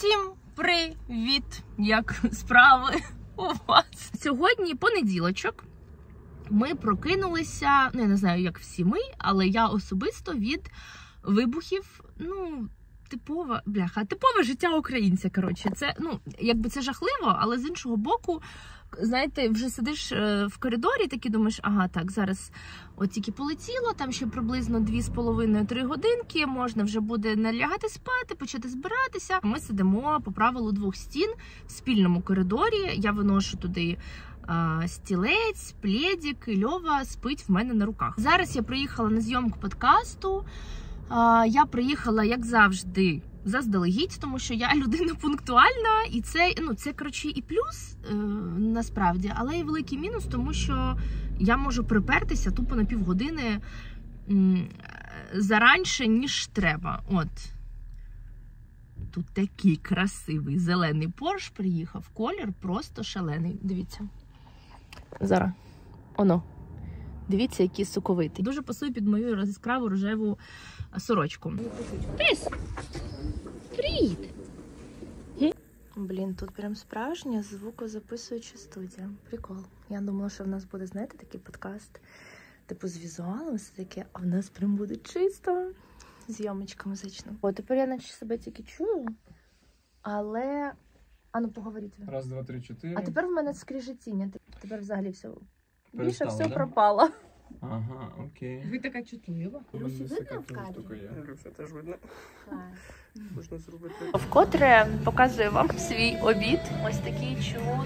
Всім привіт! Як справи у вас? Сьогодні понеділочок. Ми прокинулися, я не знаю, як всі ми, але я особисто від вибухів, типове життя українця, коротше. Це, якби це жахливо, але з іншого боку, знаєте, вже сидиш в коридорі, такі думаєш, ага, так, зараз от тільки полетіло, там ще приблизно 2,5-3 годинки, можна вже буде налягати спати, почати збиратися. Ми сидимо по правилу 2 стін в спільному коридорі, я виношу туди стілець, плєдік, і Льова спить в мене на руках. Зараз я приїхала на зйомку подкасту, я приїхала, як завжди, заздалегідь, тому що я людина пунктуальна, і це коротше, і плюс, насправді, але і великий мінус, тому що я можу припертися тупо на півгодини заранше, ніж треба. От. Тут такий красивий зелений Порш приїхав, колір просто шалений. Дивіться. Зараз. Оно. Дивіться, який соковитий. Дуже пасує під мою яскраву рожеву сорочку. Пис! Привіт! Блін, тут прям справжня звукозаписуюча студія. Прикол. Я думала, що в нас буде, знаєте, такий подкаст, типу з візуалом, все таке, а в нас прям буде чисто. Зйомочка музична. О, тепер я наче себе тільки чую, але... поговоріть. Раз, два, три, чотири. А тепер в мене скрижетіння. Тепер взагалі все... Перестало, більше все да? пропало. Ага, окей. Ви така чутлива. Люсі видно в кадрі? Люся теж видно. Можна зробити. Вкотре показую вам свій обід. Ось такий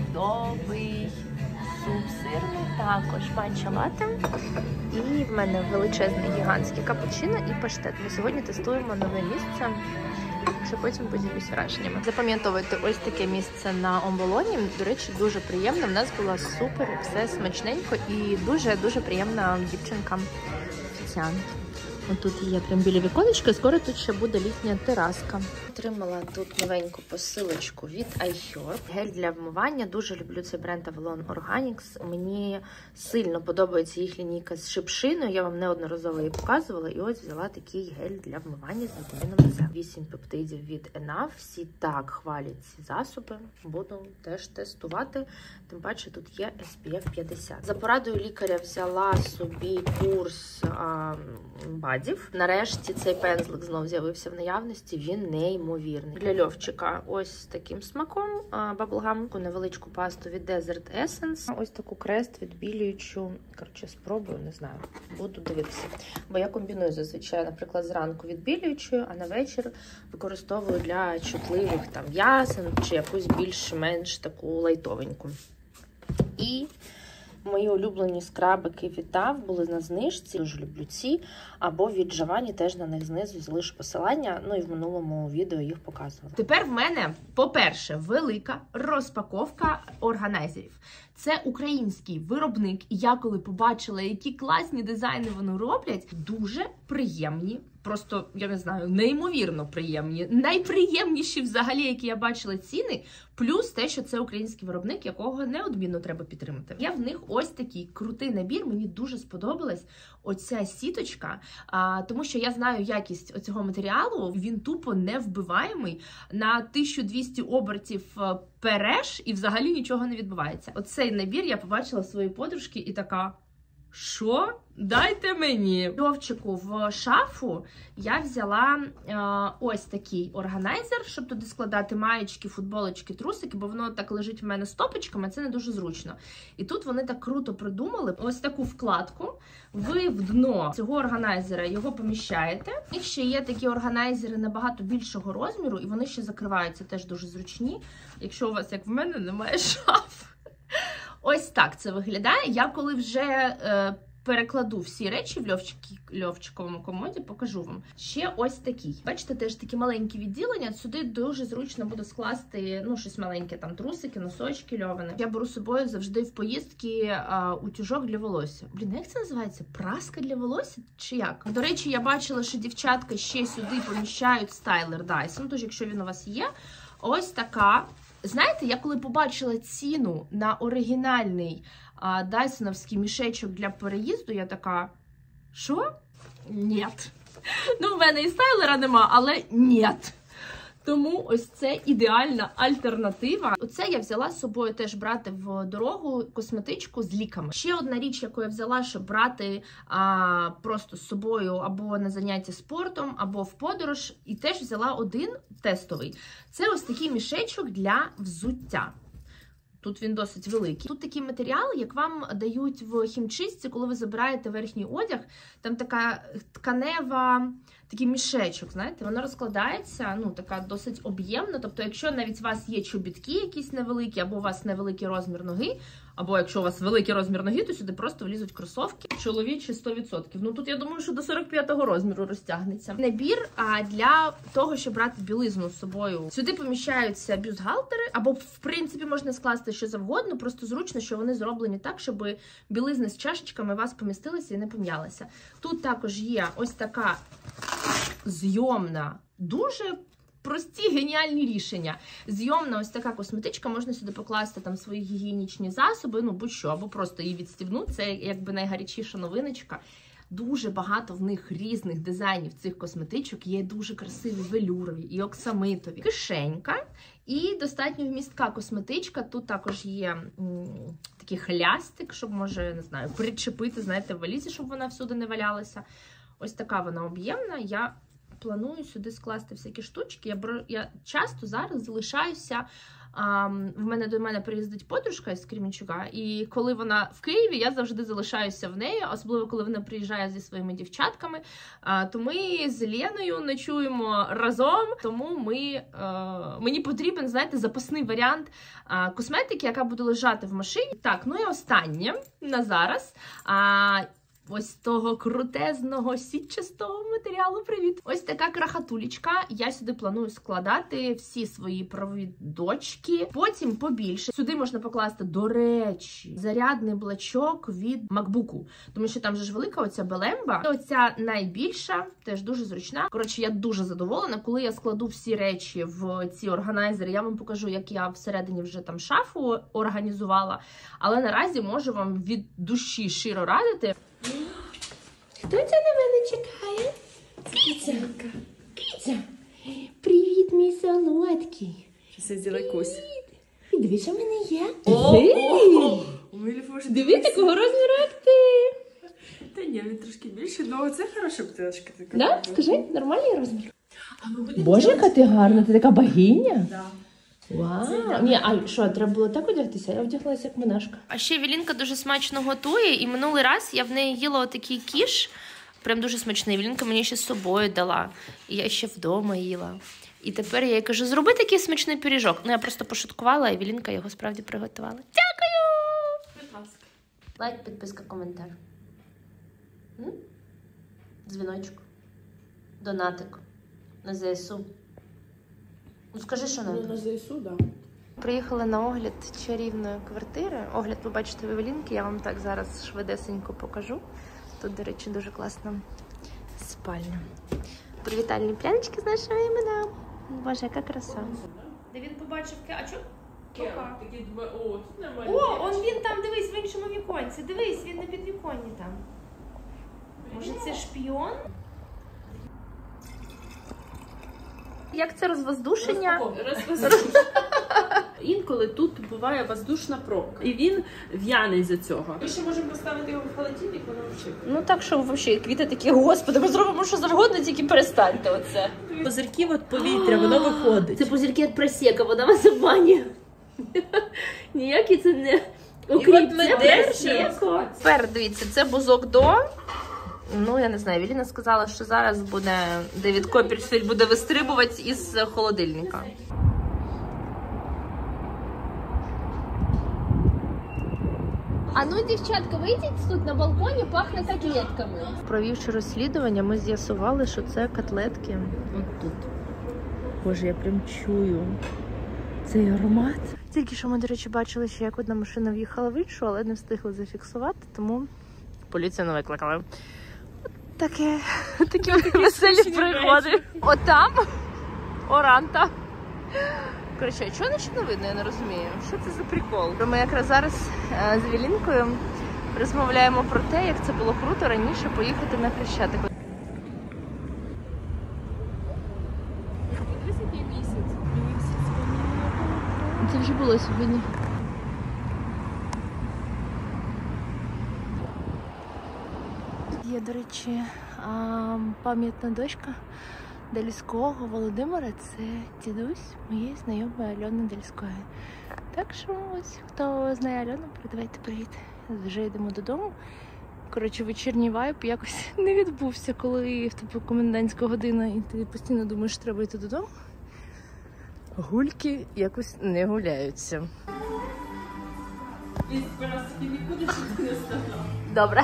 чудовий суп сирний, також матча латте. І в мене величезний гігантський капучино і паштет. Ми сьогодні тестуємо нове місце, що потім поділюсь враженнями. Запам'ятовуйте ось таке місце на Оболоні. До речі, дуже приємно. В нас була супер, все смачненько і дуже-дуже приємна дівчинка-офіціант. Тут є прям біля віконечка, скоро тут ще буде літня тераска. Отримала тут новеньку посилочку від iHerb. Гель для вмивання. Дуже люблю цей бренд Avalon Organics. Мені сильно подобається їх лінійка з шипшиною. Я вам неодноразово її показувала. І ось взяла такий гель для вмивання з вітаміном С. 8 пептидів від Enough. Всі так хвалять ці засоби. Буду теж тестувати. Тим паче тут є SPF 50. За порадою лікаря взяла собі курс бадів. Нарешті цей пензлик знов з'явився в наявності. Він неймовірний. Для Льовчика ось з таким смаком. Баблгам, невеличку пасту від Desert Essence. Ось таку крест відбілюючу. Коротше, спробую, не знаю. Буду дивитися. Бо я комбіную зазвичай, наприклад, зранку відбілюючою, а на вечір використовую для чутливих там ясен чи якусь більш-менш таку лайтовеньку. І мої улюблені скрабики від Dove були на знижці. Дуже люблю ці. Або від Giovanni, теж на них знизу залишу посилання. І в минулому відео їх показувала. Тепер в мене, по-перше, велика розпаковка органайзерів. Це український виробник. І я коли побачила, які класні дизайни вони роблять, дуже приємні. Просто, я не знаю, неймовірно приємні. Найприємніші взагалі, які я бачила ціни. Плюс те, що це український виробник, якого неодмінно треба підтримати. Я в них ось такий крутий набір. Мені дуже сподобалась оця сіточка. Тому що я знаю якість оцього матеріалу. Він тупо невбиваємий. На 1200 обертів переш і взагалі нічого не відбувається. Оцей набір я побачила своєї подружки і така... Що? Дайте мені! Льовчику в шафу я взяла ось такий органайзер, щоб туди складати маєчки, футболочки, трусики, бо воно так лежить в мене стопочками, це не дуже зручно. І тут вони так круто придумали ось таку вкладку. Ви в дно цього органайзера його поміщаєте. У них ще є такі органайзери набагато більшого розміру, і вони ще закриваються, теж дуже зручні, якщо у вас, як в мене, немає шаф. Ось так це виглядає. Я коли вже перекладу всі речі в льовчиковому комоді, покажу вам. Ще ось такий. Бачите, теж такі маленькі відділення. Сюди дуже зручно буде скласти, щось маленьке, там трусики, носочки льовини. Я беру з собою завжди в поїздки утюжок для волосся. Блін, як це називається? Праска для волосся? Чи як? До речі, я бачила, що дівчатка ще сюди поміщають стайлер Dyson, тож якщо він у вас є, ось така. Знаєте, я коли побачила ціну на оригінальний дайсоновський мішечок для переїзду, я така, що? Ні. В мене і стайлера нема, але ні. Тому ось це ідеальна альтернатива. Оце я взяла з собою теж брати в дорогу косметичку з ліками. Ще одна річ, яку я взяла, щоб брати просто з собою або на заняття спортом, або в подорож. І теж взяла один тестовий. Це ось такий мішечок для взуття. Тут він досить великий. Тут такий матеріал, як вам дають в хімчистці, коли ви забираєте верхній одяг. Там така тканева, такий мішечок, знаєте, воно розкладається, ну, така досить об'ємна. Тобто, якщо навіть у вас є чобітки якісь невеликі, або у вас невеликий розмір ноги, або якщо у вас великий розмір ноги, то сюди просто влізуть кросовки. Чоловічі 100%. Ну, тут, я думаю, що до 45-го розміру розтягнеться. Набір для того, щоб брати білизну з собою. Сюди поміщаються бюстгальтери, або, в принципі, можна скласти що завгодно, просто зручно, що вони зроблені так, щоб білизна з чашечками у вас помістилася і не пом'ялася. Тут також є ось така зйомна, дуже прості, геніальні рішення. Зйомна ось така косметичка, можна сюди покласти там свої гігієнічні засоби, ну будь-що, або просто її відстібнути, це якби найгарячіша новиночка. Дуже багато в них різних дизайнів цих косметичок, є дуже красиві велюрові і оксамитові. Кишенька і достатньо вмістка косметичка. Тут також є такий хлястик, щоб, може, не знаю, причепити, знаєте, в валізі, щоб вона всюди не валялася. Ось така вона об'ємна. Я планую сюди скласти всякі штучки. Я часто зараз залишаюся. До мене приїздить подружка із Кременчуга, і коли вона в Києві, я завжди залишаюся в неї, особливо коли вона приїжджає зі своїми дівчатками. То ми з Леною ночуємо разом, тому мені потрібен, знаєте, запасний варіант косметики, яка буде лежати в машині. Так, ну і останнє на зараз. Ось того крутезного сітчастого матеріалу, привіт! Ось така крахатулечка. Я сюди планую складати всі свої провідочки. Потім побільше. Сюди можна покласти, до речі, зарядний блочок від MacBook. Тому що там же ж велика оця белемба. Оця найбільша, теж дуже зручна. Коротше, я дуже задоволена. Коли я складу всі речі в ці органайзери, я вам покажу, як я всередині вже там шафу організувала. Але наразі можу вам від душі щиро радити. Хто це на мене чекає? Кицянка. Киця. Привіт, мій солодкий. Щас я зроблю Кусь. Диви, що в мене є. Диви, такого розміру, як ти. Та ні, він трошки більший, але це хороша бутилочка. Да? Скажи, нормальний розмір? Боже, яка ти гарна, ти така богиня. Да. Вау! Ні, а що, треба було так одягтися? Я вдяглася як монашка. А ще Евелінка дуже смачно готує, і минулий раз я в неї їла отакий кіш, прям дуже смачний. Евелінка мені ще з собою дала, і я ще вдома їла. І тепер я їй кажу, зроби такий смачний пиріжок. Ну, я просто пошуткувала, а Евелінка його справді приготувала. Дякую! Будь ласка. Лайк, підписка, коментар. Дзвіночок. Донатик. На ЗСУ. Ну, скажи, що надо. На ЗСУ, да. Приїхали на огляд чарівної квартири. Огляд ви бачите в Евелінки, я вам так зараз швидесенько покажу. Тут, до речі, дуже класна спальня. Привітальні пляночки з нашими іменами. Боже, яка краса. Де він побачив А чого? Такі два, тут нормально. О, он він там, дивись, в іншому віконці. Дивись, він на підвіконні там. Може, це шпіон? Як це розвоздушення? Інколи тут буває воздушна пробка. І він в'яне з цього. Ми ще можемо поставити його в холодильник, воно вчить. Ну так, що взагалі квіти такі, господи, ми зробимо що завгодно, тільки перестаньте оце. Пузирків від повітря, воно виходить. Це пузирки від просека, вода вас обманює. Ніякий це не окріп, це просеко. Тепер, дивіться, це бузок до. Ну, я не знаю, Евеліна сказала, що зараз буде Девід Копперфільд буде вистрибувати із холодильника. А ну, дівчатка, вийдіть тут на балконі, пахне котлетками. Провівши розслідування, ми з'ясували, що це котлетки от тут. Боже, я прям чую цей аромат. Тільки що ми, до речі, бачили, що як одна машина в'їхала в іншу, але не встигли зафіксувати, тому поліцію не викликали. Такі веселі пригоди. Отам Оранта. Коротше, а чого нічого не видно, я не розумію. Що це за прикол? Ми якраз зараз з Евелінкою розмовляємо про те, як це було круто раніше поїхати на Хрещатик. Подивись, який місяць. Це вже було сьогодні. Є, до речі, пам'ятна дошка Дельського Володимира. Це дідусь моєї знайомої Альони Дельської. Так що ось, хто знає Альону, передавайте привіт. Вже йдемо додому. Коротше, вечірній вайб якось не відбувся, коли в тебе комендантська година і ти постійно думаєш, що треба йти додому. Гульки якось не гуляються. Добре.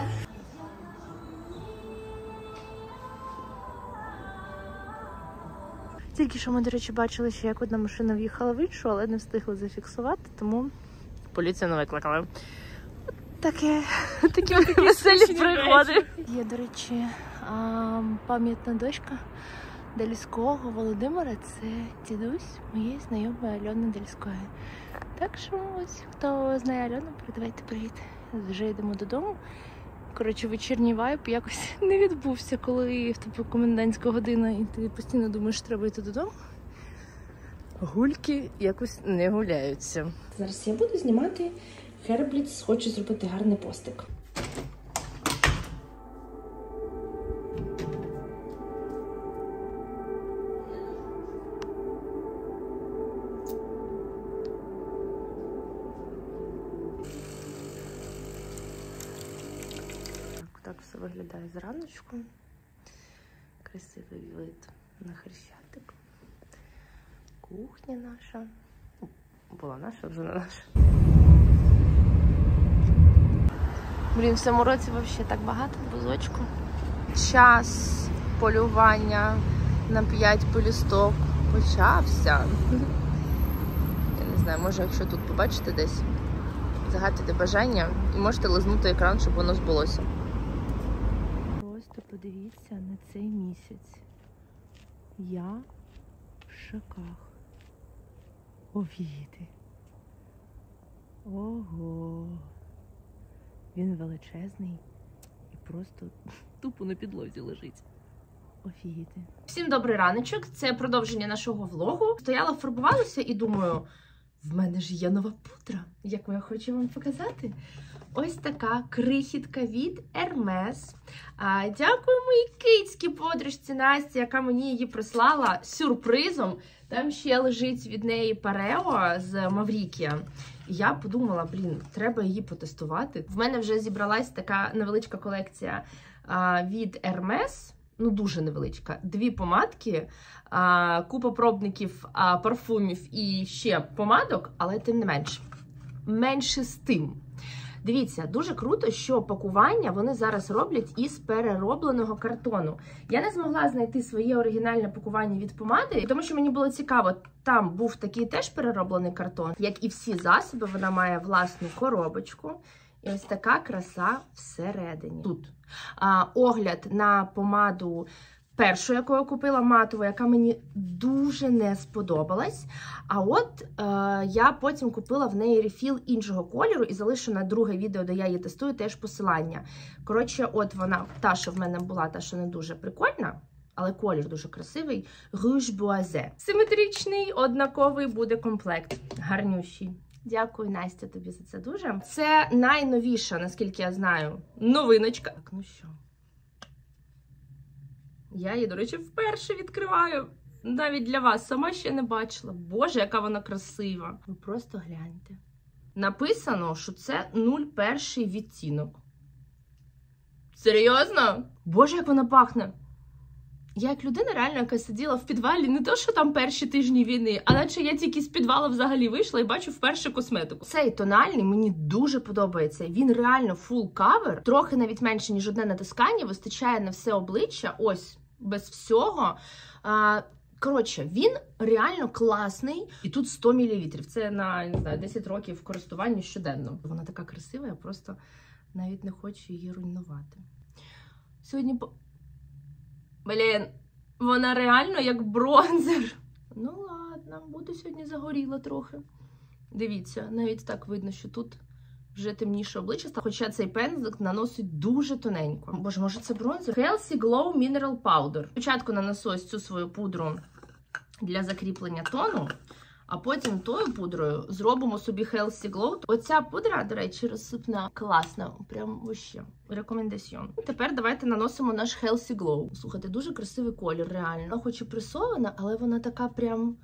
Тільки що ми, до речі, бачили, що як одна машина в'їхала в іншу, але не встигли зафіксувати, тому поліцію не викликали. Такі веселі пригоди. Є, до речі, пам'ятна дошка Дельського Володимира. Це дідусь моєї знайомої Альони Дельської. Так що ось, хто знає Альону, передавайте привіт. Вже йдемо додому. Коротше, вечірній вайб якось не відбувся, коли в тебе комендантська година і ти постійно думаєш, що треба йти додому. Гульки якось не гуляються. Зараз я буду знімати Хербліц, хочу зробити гарний постик. Так все виглядає зраночку. Красивий вид на Хрещатик. Кухня наша. Була наша, вже не наша. Блін, в цьому році взагалі так багато в бузочку. Час полювання на 5 пелюсток почався. Я не знаю, може якщо тут побачите десь, загадайте бажання і можете лизнути екран, щоб воно збулося. Просто подивіться на цей місяць. Я в шоках. Овіди. Ого. Він величезний і просто тупо на підлозі лежить. Офігіти. Всім добрий раночок. Це продовження нашого влогу. Стояла, фарбувалася і думаю, в мене ж є нова пудра, яку я хочу вам показати. Ось така крихітка від Hermes. Дякую моїй кицькій подружці Насті, яка мені її прислала сюрпризом. Там ще лежить від неї Парео з Маврікія. І я подумала, блін, треба її потестувати. В мене вже зібралась така невеличка колекція від Hermes. Ну, дуже невеличка. 2 помадки, купа пробників парфумів і ще помадок, але тим не менше. Менше з тим. Дивіться, дуже круто, що пакування вони зараз роблять із переробленого картону. Я не змогла знайти своє оригінальне пакування від помади, тому що мені було цікаво, там був такий теж перероблений картон. Як і всі засоби, вона має власну коробочку. І ось така краса всередині. Тут огляд на помаду першу, яку я купила, матову, яка мені дуже не сподобалась. А от я потім купила в неї рефіл іншого кольору і залишу на друге відео, де я її тестую, теж посилання. Коротше, от вона, та, що в мене була, та, що не дуже прикольна, але колір дуже красивий. Rouge Boisé. Симетричний, однаковий буде комплект. Гарнющий. Дякую, Настя, тобі за це дуже. Це найновіша, наскільки я знаю, новиночка. Так, ну що? Я її, до речі, вперше відкриваю. Навіть для вас. Сама ще не бачила. Боже, яка вона красива. Ви просто гляньте. Написано, що це 01 відтінок. Серйозно? Боже, як вона пахне. Я як людина реально, яка сиділа в підвалі, не то, що там перші тижні війни, а наче я тільки з підвалу взагалі вийшла і бачу вперше косметику. Цей тональний мені дуже подобається. Він реально full cover, трохи навіть менше, ніж одне натискання, вистачає на все обличчя, ось, без всього. Коротше, він реально класний. І тут 100 мл. Це на, не знаю, 10 років користування щоденно. Вона така красива, я просто навіть не хочу її руйнувати. Сьогодні Блін, вона реально як бронзер. Ну ладно, буду сьогодні загоріла трохи. Дивіться, навіть так видно, що тут вже темніше обличчя. Хоча цей пензлик наносить дуже тоненько. Боже, може це бронзер? Healthy Glow Mineral Powder. Спочатку нанесу ось цю свою пудру для закріплення тону, А потім тою пудрою зробимо собі Healthy Glow. Оця пудра, до речі, розсипна, класна. Прям вообще. Рекомендаціон. Тепер давайте наносимо наш Healthy Glow. Слухайте, дуже красивий колір, реально. Вона хоч і пресована, але вона така прям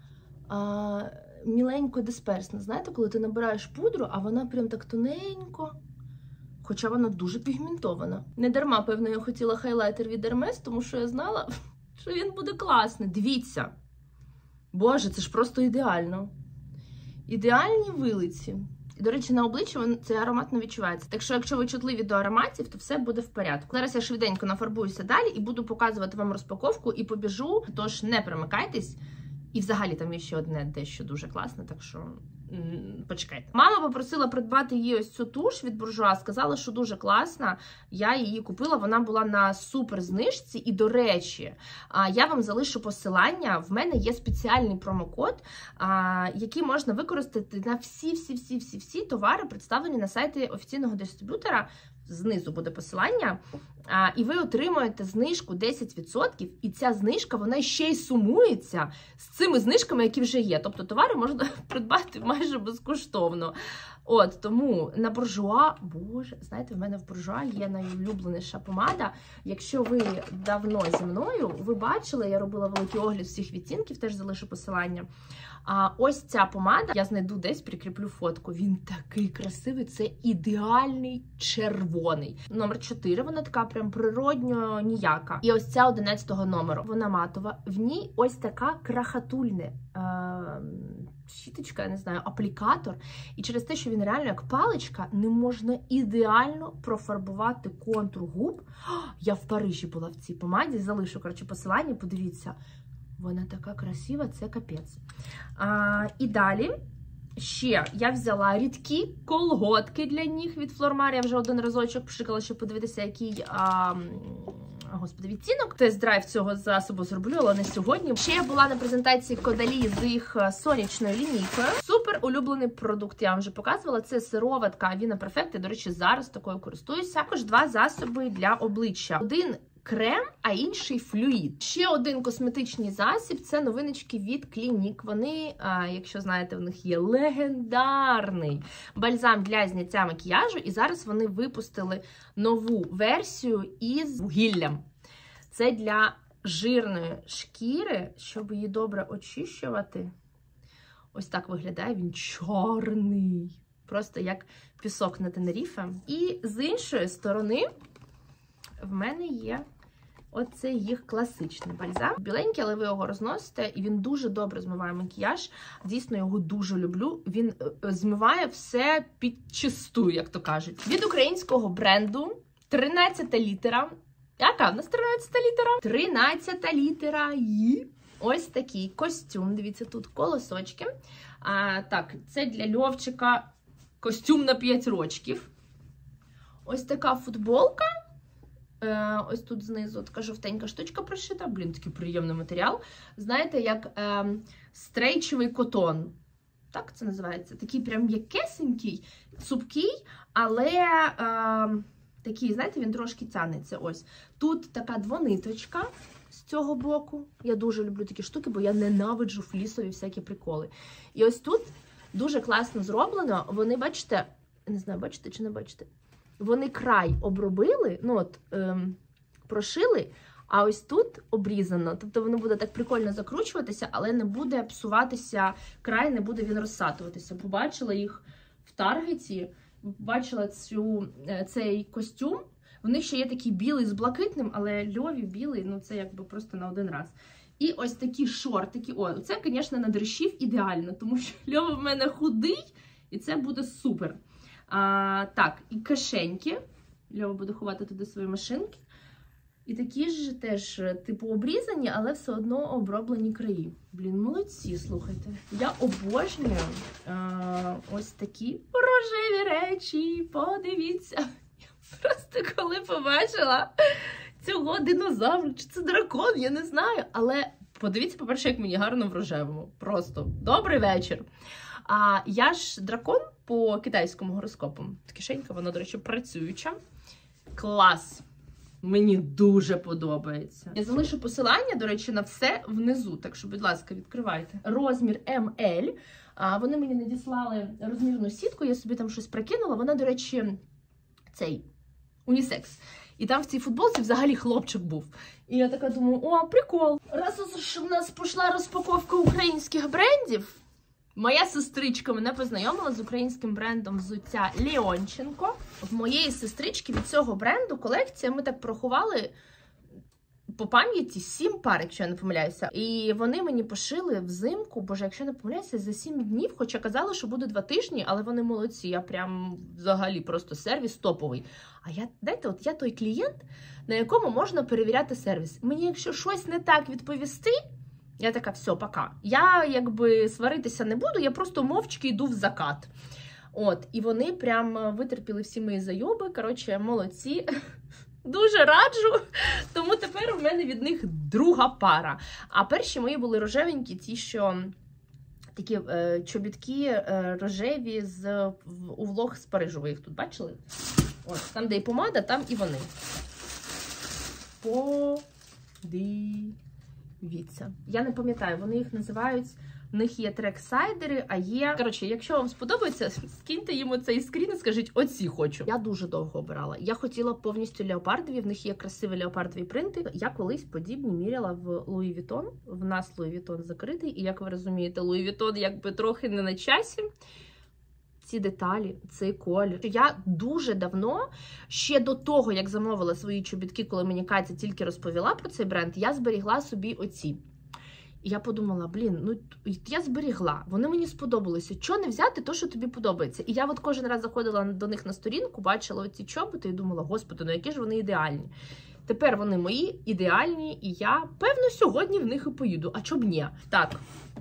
міленько дисперсна. Знаєте, коли ти набираєш пудру, а вона прям так тоненько. Хоча вона дуже пігментована. Не дарма, певно, я хотіла хайлайтер від Hermes, тому що я знала, що він буде класний. Дивіться. Боже, це ж просто ідеально. Ідеальні вилиці. І, до речі, на обличчі цей аромат не відчувається. Так що, якщо ви чутливі до ароматів, то все буде в порядку. Зараз я швиденько нафарбуюся далі і буду показувати вам розпаковку і побіжу. Тож не перемикайтесь. І взагалі там є ще одне дещо дуже класне, так що почекайте. Мама попросила придбати їй ось цю туш від Bourjois, сказала, що дуже класна. Я її купила, вона була на супер знижці. І, до речі, я вам залишу посилання. В мене є спеціальний промокод, який можна використати на всі товари, представлені на сайті офіційного дистриб'ютора. Знизу буде посилання, і ви отримуєте знижку 10%, і ця знижка, вона ще й сумується з цими знижками, які вже є. Тобто товари можна придбати майже безкоштовно. От, тому на Bourjois, боже, знаєте, в мене в Bourjois є найулюбленіша помада. Якщо ви давно зі мною, ви бачили, я робила великий огляд всіх відтінків, теж залишу посилання. А ось ця помада, я знайду десь, прикріплю фотку. Він такий красивий, це ідеальний червоний. Номер 4, вона така прям природньо ніяка. І ось ця 11-го номеру. Вона матова. В ній ось така крахатульне. Щіточка, я не знаю, аплікатор. І через те, що він реально як паличка, не можна ідеально профарбувати контур губ. Я в Парижі була в цій помаді, залишу, коротше, посилання, подивіться. Вона така красива, це капець. І далі ще я взяла рідкі колготки для ніг від Flormar. Я вже один разочок пшикала, щоб подивитися, який відтінок. Тест-драйв цього засобу зроблю, але не сьогодні. Ще я була на презентації Caudalie з їх сонячною лінійкою. Супер улюблений продукт, я вам вже показувала. Це сироватка Avena Perfect. Я, до речі, зараз такою користуюся. Також 2 засоби для обличчя. Один крем, а інший флюїд. Ще один косметичний засіб – це новиночки від Clinique. Вони, якщо знаєте, в них є легендарний бальзам для зняття макіяжу, і зараз вони випустили нову версію із вугіллям. Це для жирної шкіри, щоб її добре очищувати. Ось так виглядає, він чорний. Просто як пісок на Тенеріфе. І з іншої сторони в мене є оце їх класичний бальзам. Біленький, але ви його розносите, і він дуже добре змиває макіяж. Дійсно, його дуже люблю. Він змиває все підчисту, як то кажуть. Від українського бренду 13 літера. Яка в нас 13 літера? 13 літера. І ось такий костюм. Дивіться, тут колосочки. Так, це для Льовчика костюм на 5 рочків. Ось така футболка. Ось тут знизу така жовтенька штучка прошита. Блін, такий приємний матеріал. Знаєте, як стрейчовий котон. Так це називається. Такий прям м'якесенький, цупкий, але такий, знаєте, він трошки тянеться. Ось. Тут така двониточка з цього боку. Я дуже люблю такі штуки, бо я ненавиджу флісові всякі приколи. І ось тут дуже класно зроблено. Вони, бачите, не знаю, бачите чи не бачите? Вони край обробили, ну от, прошили, а ось тут обрізано. Тобто воно буде так прикольно закручуватися, але не буде псуватися край, не буде він розсатуватися. Побачила їх в Таргеті, бачила цей костюм. В них ще є такий білий з блакитним, але Льові білий, ну це якби просто на один раз. І ось такі шортики. О, це, звісно, на дрищів ідеально, тому що Льова в мене худий, і це буде супер. Так, і кишеньки. Льова буде ховати туди свої машинки. І такі ж теж, типу, обрізані, але все одно оброблені краї. Блін, молодці, слухайте. Я обожнюю ось такі рожеві речі. Подивіться. Я просто коли побачила цього динозавра, чи це дракон, я не знаю. Але подивіться, по-перше, як мені гарно в рожевому. Просто добрий вечір. Я ж дракон по китайському гороскопу. Кишенька, вона, до речі, працююча. Клас! Мені дуже подобається. Я залишу посилання, до речі, на все внизу. Так що, будь ласка, відкривайте. Розмір ML. Вони мені надіслали розмірну сітку, я собі там щось прикинула. Вона, до речі, цей унісекс. І там в цій футболці взагалі хлопчик був. І я така думаю, о, прикол. Раз у нас пішла розпаковка українських брендів, моя сестричка мене познайомила з українським брендом взуття Леонченко. В моєї сестрички від цього бренду колекція, ми так порахували, по пам'яті 7 пар, якщо я не помиляюся. І вони мені пошили взимку, боже, якщо я не помиляюся, за 7 днів, хоча казали, що буде 2 тижні, але вони молодці, я прям взагалі просто сервіс топовий. А я той клієнт, на якому можна перевіряти сервіс. Мені якщо щось не так відповісти, я така, все, пока. Я якби сваритися не буду, я просто мовчки йду в закат. От, і вони прям витерпіли всі мої зайоби, коротше, молодці. Дуже раджу, тому тепер у мене від них друга пара. А перші мої були рожевенькі, ті, що такі чобітки рожеві у влог з Парижу. Ви їх тут бачили? Ось, там, де і помада, там і вони. Подивіться. Я не пам'ятаю, вони їх називають... В них є трексайдери, а є... Коротше, якщо вам сподобається, скиньте їм оцей скрін і скажіть, оці хочу. Я дуже довго обирала. Я хотіла повністю леопардові, в них є красиві леопардові принти. Я колись подібні міряла в Луї Вітон. В нас Луї Вітон закритий, і як ви розумієте, Луї Вітон якби трохи не на часі. Ці деталі, цей колір. Я дуже давно, ще до того, як замовила свої чобітки, коли мені Катя тільки розповіла про цей бренд, я зберігла собі оці. І я подумала, ну я зберігла, вони мені сподобалися. Чого не взяти то, що тобі подобається? І я от кожен раз заходила до них на сторінку, бачила оці чоботи і думала, господи, ну які ж вони ідеальні. Тепер вони мої, ідеальні, і я, певно, сьогодні в них і поїду. А чоб ні? Так.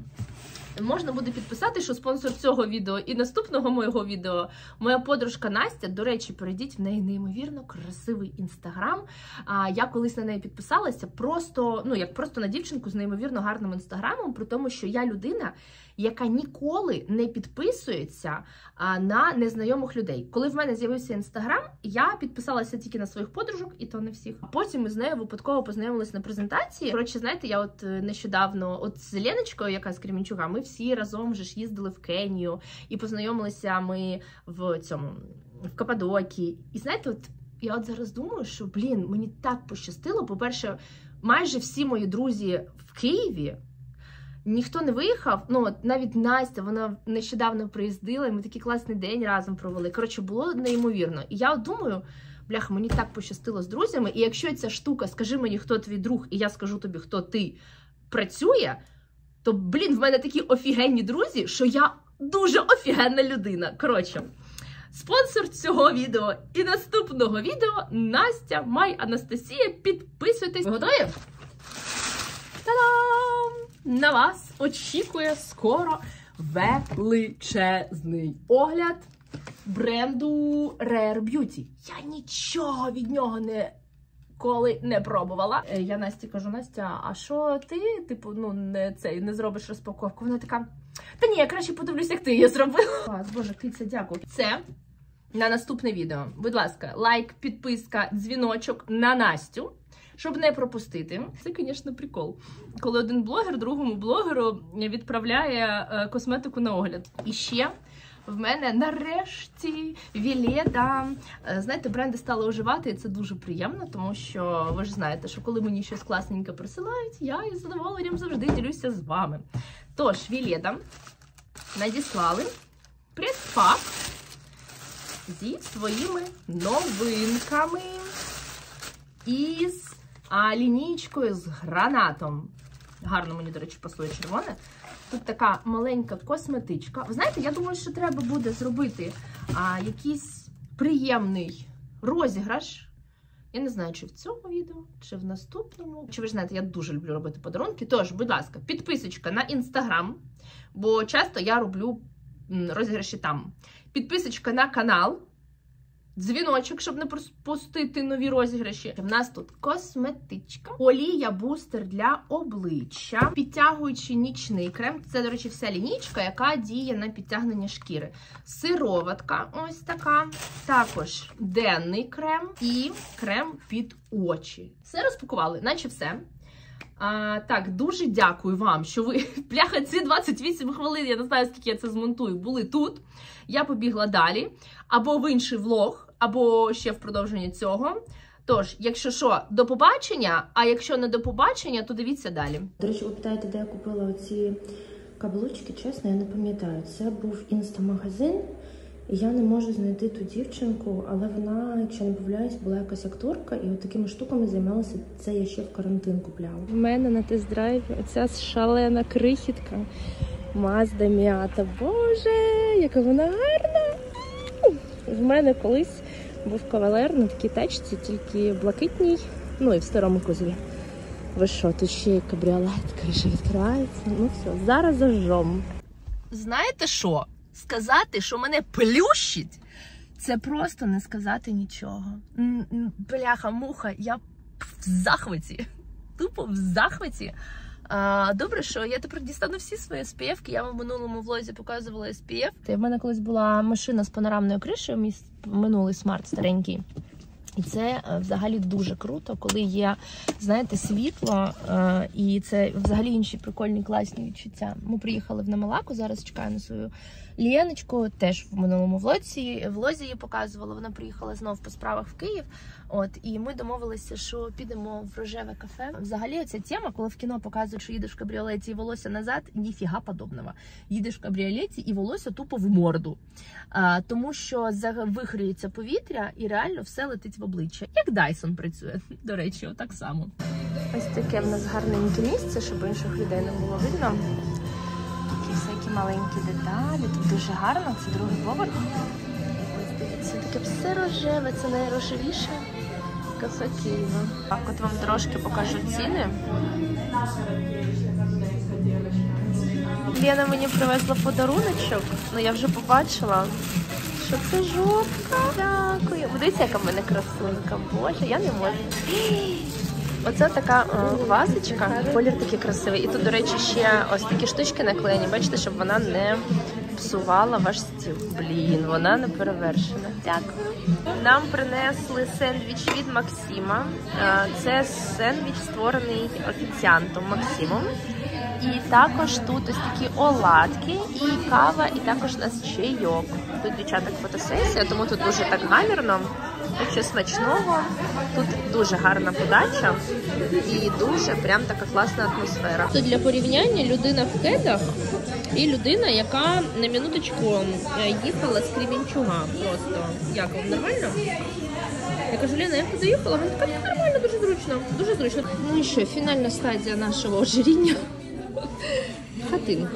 Можна буде підписати, що спонсор цього відео і наступного моєго відео моя подружка Настя. До речі, перейдіть в неї неймовірно красивий інстаграм. Я колись на неї підписалася просто, як просто на дівчинку з неймовірно гарним інстаграмом, при тому, що я людина, яка ніколи не підписується на незнайомих людей. Коли в мене з'явився інстаграм, я підписалася тільки на своїх подружок, і то не всіх. А потім ми з нею випадково познайомилися на презентації. Коротше, знаєте, я от нещодавно з Леночкою, яка з Кременчуга, ми всі разом вже ж їздили в Кенію, і познайомилися ми в Каппадокії. І знаєте, я от зараз думаю, що, мені так пощастило. По-перше, майже всі мої друзі в Києві, ніхто не виїхав, навіть Настя, вона нещодавно приїздила, і ми такий класний день разом провели. Коротше, було неймовірно. І я от думаю, бляха, мені так пощастило з друзями, і якщо ця штука, скажи мені, хто твій друг, і я скажу тобі, хто ти, працює, то, в мене такі офігенні друзі, що я дуже офігенна людина. Коротше, спонсор цього відео і наступного відео Настя, Май, Анастасія. Підписуйтесь. Ви готові? Та-дам! На вас очікує скоро величезний огляд бренду Rare Beauty. Я нічого від нього ніколи не пробувала. Я Насті кажу, Настя, а що ти, не зробиш розпаковку? Вона така, та ні, я краще подивлюсь, як ти її зробила. Боже, киця, дякую. Це на наступне відео. Будь ласка, лайк, підписка, дзвіночок на Настю, щоб не пропустити. Це, звісно, прикол. Коли один блогер другому блогеру відправляє косметику на огляд. І ще в мене нарешті Віледа. Знаєте, бренди стали оживати, і це дуже приємно, тому що ви ж знаєте, що коли мені щось класненьке присилають, я із задоволенням завжди ділюся з вами. Тож, Віледа надіслали прес-пак зі своїми новинками із лінійкою з гранатом. Гарно мені, до речі, пасує червоне. Тут така маленька косметичка. Ви знаєте, я думаю, що треба буде зробити якийсь приємний розіграш. Я не знаю, чи в цьому відео, чи в наступному. Чи ви ж знаєте, я дуже люблю робити подарунки. Тож, будь ласка, підписочка на Інстаграм, бо часто я роблю розіграші там. Підписочка на канал. Дзвіночок, щоб не пропустити нові розіграші. В нас тут косметичка, олія-бустер для обличчя, підтягуючий нічний крем. Це, до речі, вся лінійка, яка діє на підтягнення шкіри. Сироватка ось така. Також денний крем і крем під очі. Все розпакували, наче все. Так, дуже дякую вам, що ви, бляха, ці 28 хвилин, я не знаю, скільки я це змонтую, були тут. Я побігла далі, або в інший влог, або ще в продовження цього. Тож, якщо що, до побачення, а якщо не до побачення, то дивіться далі. До речі, ви питаєте, де я купила оці каблучки? Чесно, я не пам'ятаю. Це був інстамагазин, і я не можу знайти ту дівчинку, але вона, якщо не помиляюсь, була якась акторка, і от такими штуками займалася. Це я ще в карантин купляла. У мене на тест-драйві оця шалена крихітка Mazda Miata. Боже, яка вона гарна! В мене колись був кавалер на такій тачці, тільки блакитній, ну і в старому кузові. Ви що, тут ще й кабріолет, криша відкривається. Ну все, зараз зажжом. Знаєте що? Сказати, що мене плющить, це просто не сказати нічого. Бляха-муха, я в захваті. Тупо в захваті. Добре, що я тепер дістану всі свої SPF-ки. Я вам в минулому влозі показувала SPF. В мене колись була машина з панорамною кришею, мій минулий смарт старенький. І це взагалі дуже круто, коли є, знаєте, світло, і це взагалі інші прикольні, класні відчуття. Ми приїхали в Намалаку, зараз чекаю на свою Леночку, теж в минулому влозі її показувала. Вона приїхала знов по справах в Київ, і ми домовилися, що підемо в рожеве кафе. Взагалі оця тема, коли в кіно показують, що їдеш в кабріолеті і волосся назад, ніфіга подобного. Їдеш в кабріолеті і волосся тупо в морду. Тому що вихрюється повітря і реально все летить в обличчя. Як Dyson працює, до речі, отак само. Ось таке в нас гарненьке місце, щоб інших людей не було видно. Такі всякі маленькі деталі, тут дуже гарно, це другий поверх. Ось дивіться, таке все рожеве, це найрожевіше кафе Києва. Так, от вам трошки покажу ціни. Лена мені привезла подаруночок, я вже побачила, що це жопка. Дякую. Дивіться, яка в мене красунька. Боже, я не можу. Оце така вазочка, колір такий красивий. І тут, до речі, ще ось такі штучки наклеєні, бачите, щоб вона не псувала ваш стіл. Блін, вона не перевершена. Дякую. Нам принесли сендвіч від Максима. Це сендвіч, створений офіціантом Максимом. І також тут ось такі оладки, і кава, і також у нас чайок. Тут, дівчаток, фотосесія, тому тут дуже так гамірно. Якщо смачного, тут дуже гарна подача і дуже прям така класна атмосфера. Тут для порівняння людина в кедах і людина, яка на минуточку їхала з Кременчуга просто. Як вам, нормально? Я кажу, Лена, я куди їхала? Вона така, нормально, дуже зручно, дуже зручно. Ну і що, фінальна стадія нашого ожиріння. Хатинка.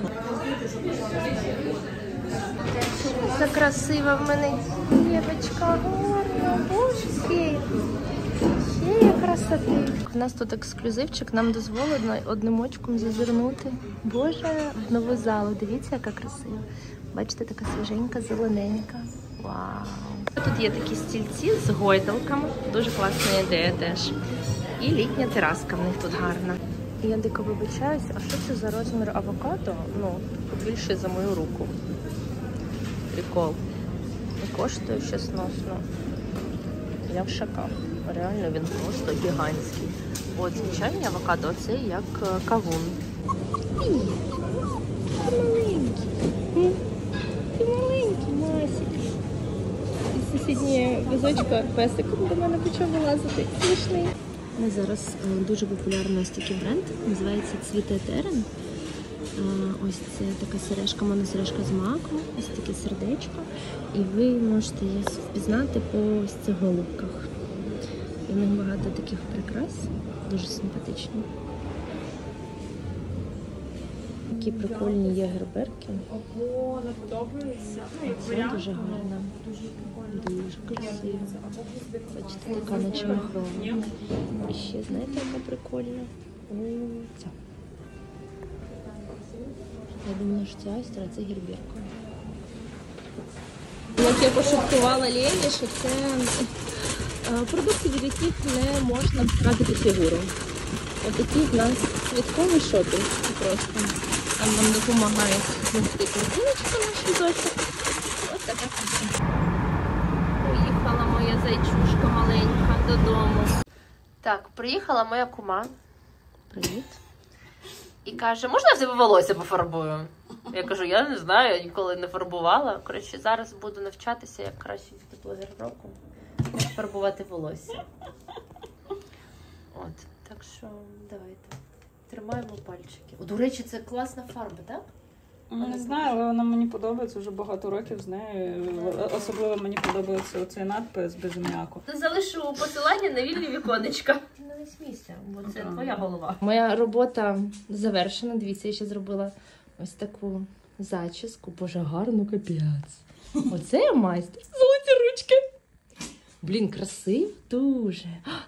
Це красива в мене дівчинка, гарна, боже, фея красоти. У нас тут ексклюзивчик, нам дозволено одним очком зазирнути. Боже, в нову залу, дивіться, яка красива. Бачите, така свіженька, зелененька. Вау! Тут є такі стільці з гойдалками, дуже класна ідея теж. І літня тераска в них тут гарна. Я дико вибачаюсь, а що це за розмір авокадо? Більше за мою руку. Прикол. І коштує ще сносно. Я в шоках. Реально він просто гігантський. От звичайний авокадо, це як кавун. Привіт! Ти маленький. Ти маленький, Масік. Із сусіднього візочка песик до мене почав вилазити. Смішний. Зараз дуже популярний ось такий бренд, називається Цвіте Терен. Ось це така сережка, моносережка з маком, ось таке сердечко. І ви можете її впізнати по ось цих голубках. І в них багато таких прикрас, дуже симпатичні. Такі прикольні є герберки. Ого, не подобається. Це дуже гарно. Дуже красиво. Бачите, така наче махрова. І ще, знаєте, яка прикольна? Ця. Я думала, що це айстра, а це герберка. Як я пошуткувала Лені, що це продукти, від яких не можна втратити фігуру. Ось такий в нас святковий шопінг просто. Там нам допомагає знайти корзиночку наш візочок. Ось така краса. Приїхала моя зайчушка маленька додому. Так, приїхала моя кума. Привіт. І каже, можна я в тебе волосся пофарбую? Я кажу, я не знаю, я ніколи не фарбувала. Коротше, зараз буду навчатися, як краще блогер року, як фарбувати волосся. От, так що давайте. Тримаємо пальчики. О, до речі, це класна фарба, так? Не знаю, але вона мені подобається вже багато років з нею. Особливо мені подобається оцей надпис без м'яку. Залишу посилання на вільні віконечка. Не смійся, бо це твоя голова. Моя робота завершена. Дивіться, я ще зробила ось таку зачіску. Боже, гарно, капець. Оце я майстер. Золоті ручки. Блін, красиво дуже.